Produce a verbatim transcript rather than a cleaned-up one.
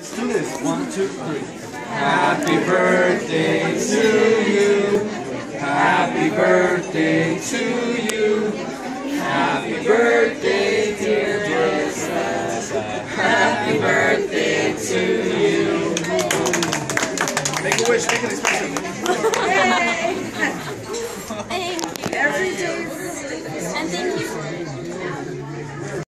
Let's do this. One, two, three. Happy birthday to you. Happy birthday to you. Happy birthday, dear Jessica. Happy birthday to you. Make a wish, make it expensive.